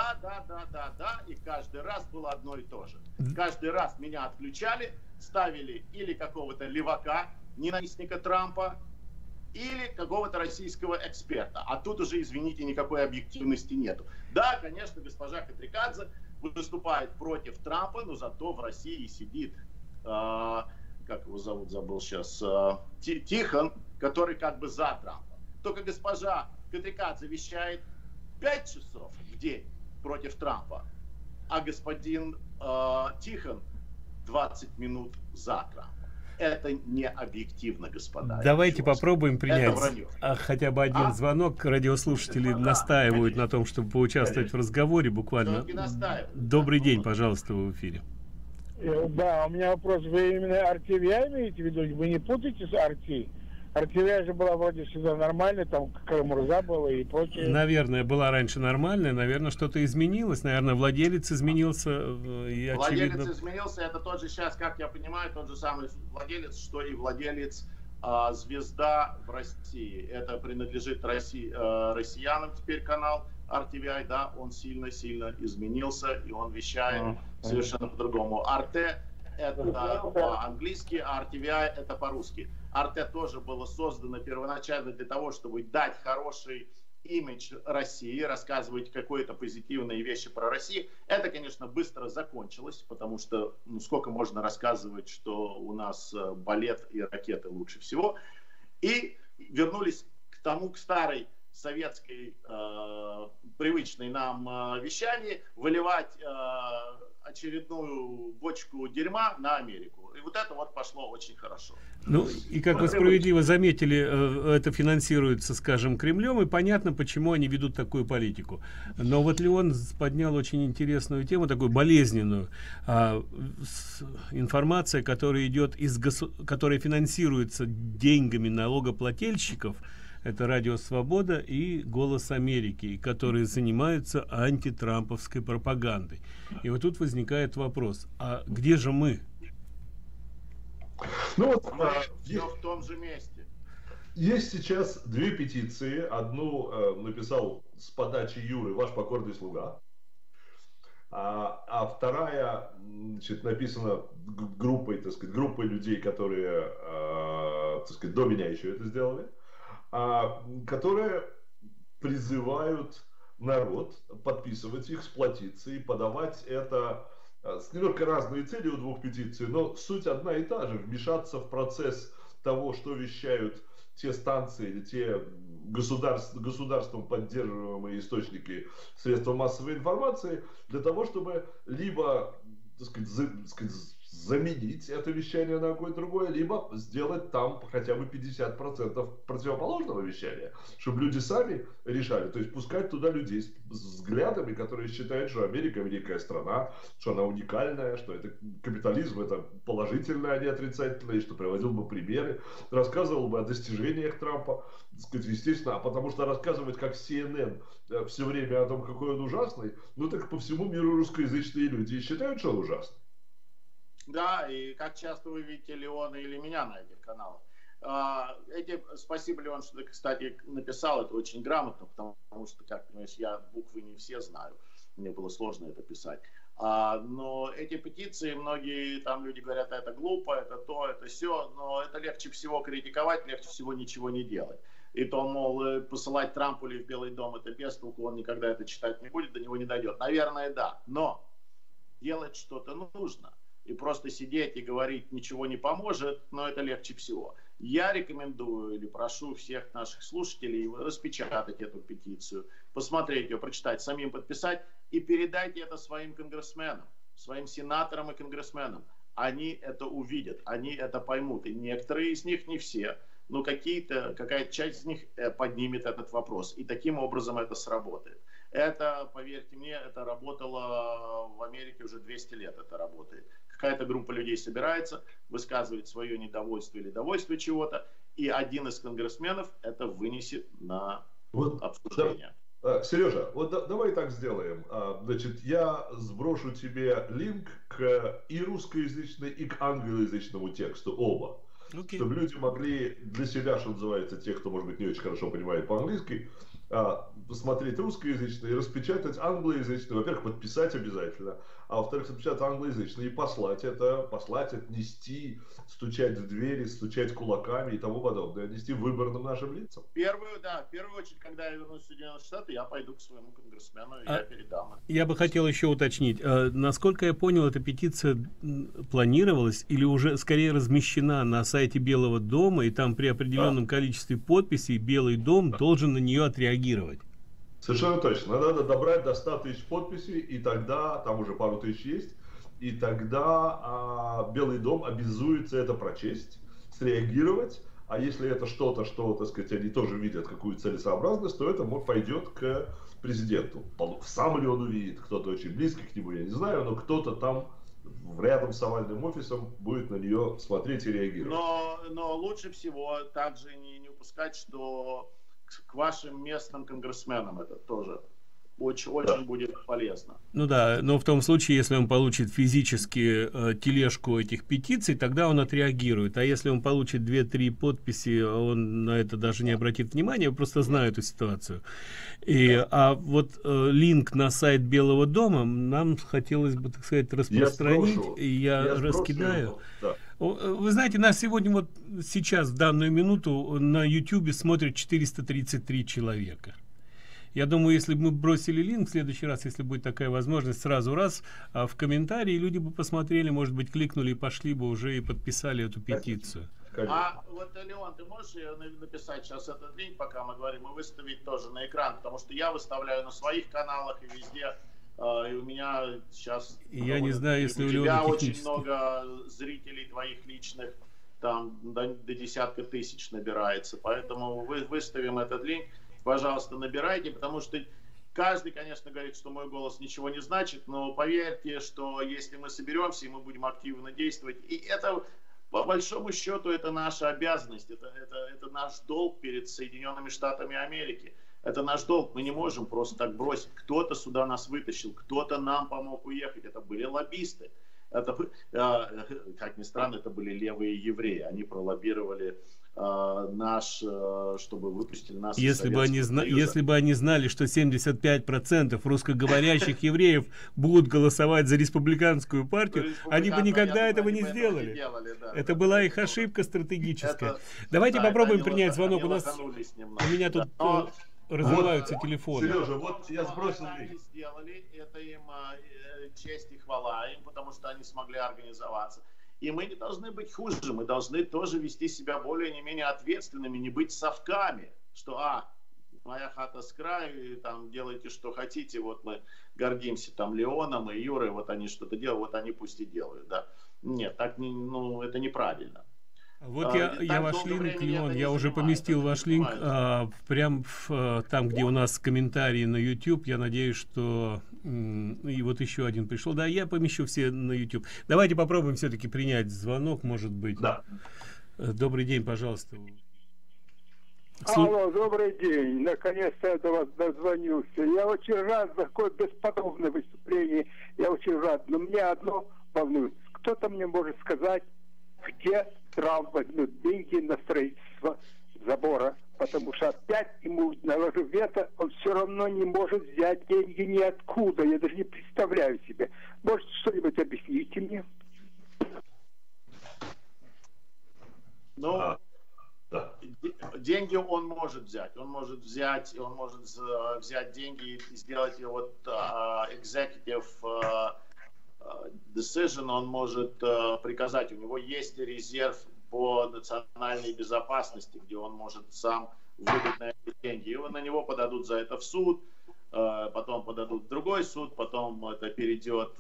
Да, и каждый раз было одно и то же. Каждый раз меня отключали, ставили или какого-то левака, ненавистника Трампа, или какого-то российского эксперта. А тут уже, извините, никакой объективности нету. Да, конечно, госпожа Катрикадзе выступает против Трампа, но зато в России сидит, как его зовут, забыл сейчас, Тихон, который как бы за Трампа. Только госпожа Катрикадзе вещает 5 часов в день против Трампа, а господин Тихон 20 минут за Трампа. Это не объективно, господа. Давайте попробуем принять хотя бы один звонок. Радиослушатели настаивают на том, чтобы поучаствовать в разговоре буквально. Добрый день, пожалуйста, вы в эфире. Да, у меня вопрос. Вы именно RTVI имеете в виду? Вы не путаете с RT? RTVI же была вроде всегда нормальная, там Карамурза была и прочее. Наверное, была раньше нормальная, наверное, что-то изменилось. Наверное, владелец изменился. И, очевидно... Владелец изменился, это тот же сейчас, как я понимаю, тот же самый владелец, что и владелец «Звезда» в России. Это принадлежит россиянам теперь канал RTVI, да, он сильно-сильно изменился, и он вещает совершенно по-другому. RT это по-английски, а RTVI это по-русски. RT тоже было создано первоначально для того, чтобы дать хороший имидж России, рассказывать какие-то позитивные вещи про Россию. Это, конечно, быстро закончилось, потому что сколько можно рассказывать, что у нас балет и ракеты лучше всего. И вернулись к старой советской, привычной нам вещании, выливать очередную бочку дерьма на Америку. И вот это вот пошло очень хорошо. Ну, и как вы справедливо заметили, это финансируется, скажем, Кремлем, и понятно, почему они ведут такую политику. Но вот Леон поднял очень интересную тему, такую болезненную. Информация, которая идет которая финансируется деньгами налогоплательщиков, это Радио Свобода и Голос Америки, которые занимаются антитрамповской пропагандой. И вот тут возникает вопрос, а где же мы? Ну вот, все в том же месте. Есть сейчас две петиции. Одну написал с подачи Юры ваш покорный слуга, а вторая, значит, написана группой, так сказать, группой людей, которые, так сказать, до меня еще это сделали, которые призывают народ подписывать их, сплотиться и подавать это с немножко разные цели у двух петиций, но суть одна и та же: вмешаться в процесс того, что вещают те станции или те государством поддерживаемые источники средства массовой информации, для того, чтобы либо, так сказать, заменить это вещание на какое-то другое, либо сделать там хотя бы 50% противоположного вещания, чтобы люди сами решали. То есть пускать туда людей с взглядами, которые считают, что Америка великая страна, что она уникальная, что это капитализм, это положительное, а не отрицательное, и что приводил бы примеры, рассказывал бы о достижениях Трампа, так сказать, естественно, а потому что рассказывать как CNN все время о том, какой он ужасный, ну так по всему миру русскоязычные люди считают, что он ужасный. Да, и как часто вы видите Леона или меня на этих каналах. Спасибо, Леон, что ты, кстати, написал, это очень грамотно, потому что, как понимаешь, я буквы не все знаю, мне было сложно это писать. Но эти петиции, многие там люди говорят, это глупо, это то, это все, но это легче всего критиковать, легче всего ничего не делать. И то, мол, посылать Трампу или в Белый дом это без толку, он никогда это читать не будет, до него не дойдет. Наверное, да, но делать что-то нужно. И просто сидеть и говорить ничего не поможет, но это легче всего. Я рекомендую или прошу всех наших слушателей распечатать эту петицию, посмотреть ее, прочитать, самим подписать и передайте это своим конгрессменам, своим сенаторам и конгрессменам. Они это увидят, они это поймут. И некоторые из них, не все, но какая-то часть из них поднимет этот вопрос. И таким образом это сработает. Это, поверьте мне, это работало в Америке уже 200 лет, это работает. Какая-то группа людей собирается, высказывает свое недовольство или довольство чего-то, и один из конгрессменов это вынесет на обсуждение. Сережа, вот давай так сделаем. Значит, я сброшу тебе линк к и русскоязычному, и к англоязычному тексту, оба. Okay. Чтобы люди могли для себя, что называется, те, кто, может быть, не очень хорошо понимает по-английски, посмотреть русскоязычный и распечатать англоязычный. Во-первых, подписать обязательно, а во-вторых, распечатать англоязычный и послать, отнести, стучать в двери, стучать кулаками и тому подобное, отнести выборным нашим лицам. В первую очередь, когда я вернусь в Соединенные Штаты, я пойду к своему конгрессмену и я передам. Я бы хотел еще уточнить, насколько я понял, эта петиция планировалась или уже скорее размещена на сайте Белого дома, и там при определенном количестве подписей Белый дом должен на нее отреагировать. Совершенно точно. Надо добрать до 100 тысяч подписей, и тогда, там уже пару тысяч есть, и тогда Белый дом обязуется это прочесть, среагировать, а если это что-то, что, так сказать, они тоже видят какую целесообразность, то это пойдет к президенту. Сам ли он увидит, кто-то очень близкий к нему, я не знаю, но кто-то там рядом с овальным офисом будет на нее смотреть и реагировать. Но лучше всего также не упускать, что к вашим местным конгрессменам это тоже очень будет полезно. Ну да, но в том случае, если он получит физически тележку этих петиций, тогда он отреагирует. А если он получит 2-3 подписи, он на это даже не обратит внимания, просто знает эту ситуацию. А вот линк на сайт Белого дома нам хотелось бы, так сказать, распространить. Я раскидаю. Да. Вы знаете, нас сегодня вот сейчас, в данную минуту, на YouTube смотрят 433 человека. Я думаю, если бы мы бросили линк в следующий раз, если будет такая возможность, сразу раз в комментарии, люди бы посмотрели, может быть, кликнули и пошли бы уже и подписали эту петицию. А вот, Леон, ты можешь написать сейчас этот линк, пока мы говорим, и выставить тоже на экран, потому что я выставляю на своих каналах и везде, и у меня сейчас... Я не знаю, если у тебя очень много зрителей твоих личных, там до десятка тысяч набирается, поэтому выставим этот линк, пожалуйста, набирайте, потому что каждый, конечно, говорит, что мой голос ничего не значит, но поверьте, что если мы соберемся и мы будем активно действовать, и это... По большому счету, это наша обязанность, это наш долг перед Соединенными Штатами Америки. Это наш долг, мы не можем просто так бросить. Кто-то сюда нас вытащил, кто-то нам помог уехать. Это были лоббисты. Это, как ни странно, это были левые евреи. Они пролоббировали чтобы выпустили нас из Советского Союза. Если бы они знали, что 75% русскоговорящих евреев будут голосовать за республиканскую партию, они бы никогда этого не сделали. Это была их ошибка стратегическая. Давайте попробуем принять звонок. У меня тут разрываются телефоны. Сережа, вот я сбросил линк. Это им честь и хвала им, потому что они смогли организоваться. И мы не должны быть хуже, мы должны тоже вести себя более не менее ответственными, не быть совками, что моя хата с краю, и там делайте что хотите, вот мы гордимся там Леоном и Юрой, вот они что-то делают, вот они пусть и делают, да. Нет, так это неправильно. Вот я ваш линк, Леон, я уже поместил ваш линк прям там, где у нас комментарии на YouTube. Я надеюсь, что и вот еще один пришел. Да, я помещу все на YouTube. Давайте попробуем все-таки принять звонок, может быть. Да. Добрый день, пожалуйста. Алло, добрый день. Наконец-то я до вас дозвонился. Я очень рад за такое бесподобное выступление. Я очень рад. Но меня одно волнует. Кто-то мне может сказать, где Трамп возьмет деньги на строительство забора, потому что опять ему наложив вето, он все равно не может взять деньги ниоткуда. Я даже не представляю себе. Может, что-нибудь объясните мне? Ну, деньги он может взять. Он может взять деньги и сделать вот executive decision, он может приказать. У него есть резерв по национальной безопасности, где он может сам выдать на эти деньги. И на него подадут за это в суд, потом подадут в другой суд, потом это перейдет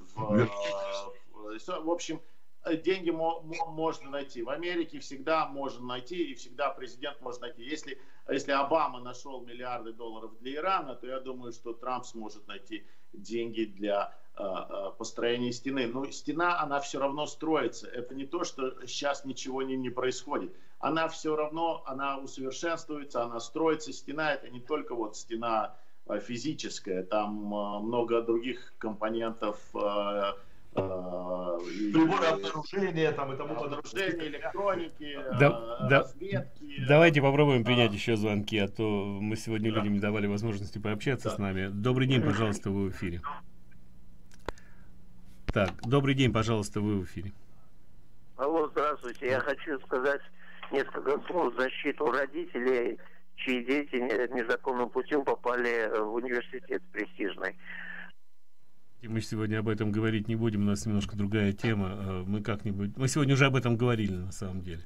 в общем, деньги можно найти. В Америке всегда можно найти, и всегда президент может найти. Если Обама нашел миллиарды долларов для Ирана, то я думаю, что Трамп сможет найти деньги для построения стены. Но стена, она все равно строится. Это не то, что сейчас ничего не происходит. Она все равно, она усовершенствуется, она строится. Стена — это не только вот стена физическая, там много других компонентов, приборы обнаружения там и тому подобное, электроники, разведки. Давайте попробуем принять еще звонки, а то мы сегодня людям не давали возможности пообщаться с нами. Добрый день, пожалуйста, вы в эфире. Так, добрый день, пожалуйста, вы в эфире. Алло, здравствуйте. Я хочу сказать несколько слов в защиту родителей, чьи дети незаконным путем попали в университет престижный. Мы сегодня об этом говорить не будем, у нас немножко другая тема. Мы сегодня уже об этом говорили, на самом деле.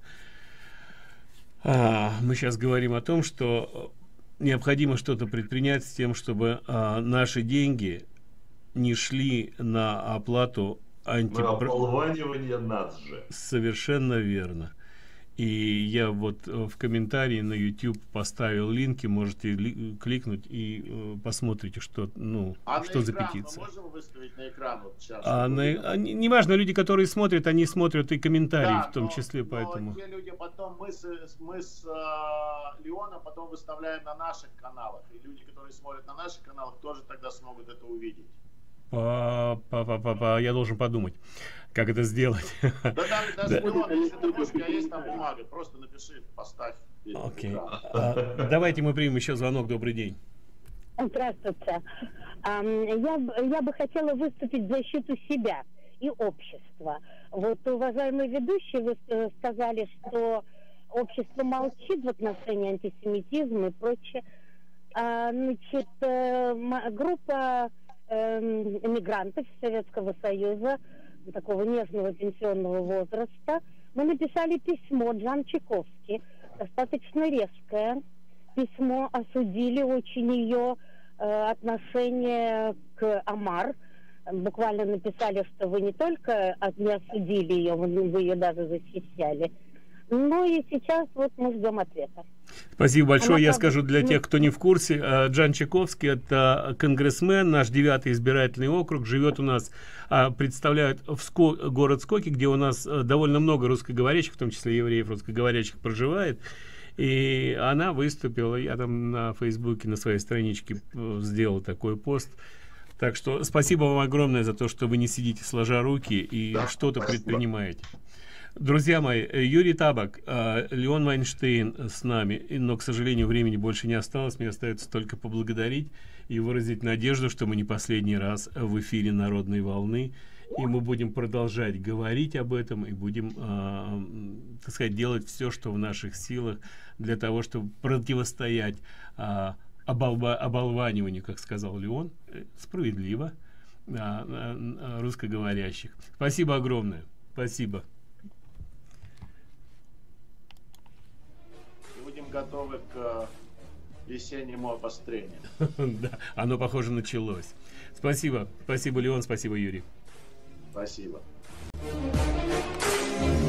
Мы сейчас говорим о том, что необходимо что-то предпринять с тем, чтобы наши деньги не шли на оплату на ополванивание нас же. Совершенно верно. И я вот в комментарии на YouTube поставил линки, можете кликнуть и посмотрите, что, что за петиция. Мы можем выставить на экран вот сейчас? Неважно, люди, которые смотрят, они смотрят и комментарии в том числе, поэтому. Те люди потом, мы с Леоном потом выставляем на наших каналах, и люди, которые смотрят на наших каналах, тоже тогда смогут это увидеть. Я должен подумать, как это сделать. Даже Леон, если ты можешь, у тебя есть там бумага, просто напиши, поставь. Окей. Давайте мы примем еще звонок. Добрый день. Здравствуйте. Я бы хотела выступить в защиту себя и общества. Вот, уважаемые ведущие, вы сказали, что общество молчит в отношении антисемитизма и прочее. Значит, группа эмигрантов Советского Союза, такого нежного пенсионного возраста, мы написали письмо Джан Чайковский, достаточно резкое письмо, осудили очень ее отношение к Амар. Буквально написали, что вы не только не осудили ее, вы ее даже защищали. Ну и сейчас вот мы ждем ответа. Спасибо большое. Я скажу для тех, кто не в курсе, Джан Чайковский — это конгрессмен, наш 9-й избирательный округ, живет у нас, представляет город Скоки, где у нас довольно много русскоговорящих, в том числе евреев русскоговорящих, проживает. И она выступила, я там на Фейсбуке, на своей страничке сделал такой пост. Так что спасибо вам огромное за то, что вы не сидите сложа руки и что-то предпринимаете. Друзья мои, Юрий Табак, Леон Вайнштейн с нами, но, к сожалению, времени больше не осталось. Мне остается только поблагодарить и выразить надежду, что мы не последний раз в эфире Народной волны, и мы будем продолжать говорить об этом, и будем, так сказать, делать все, что в наших силах для того, чтобы противостоять оболваниванию, как сказал Леон, справедливо, русскоговорящих. Спасибо огромное. Спасибо. Готовы к весеннему обострению. Да, оно, похоже, началось. Спасибо. Спасибо, Леон. Спасибо, Юрий. Спасибо.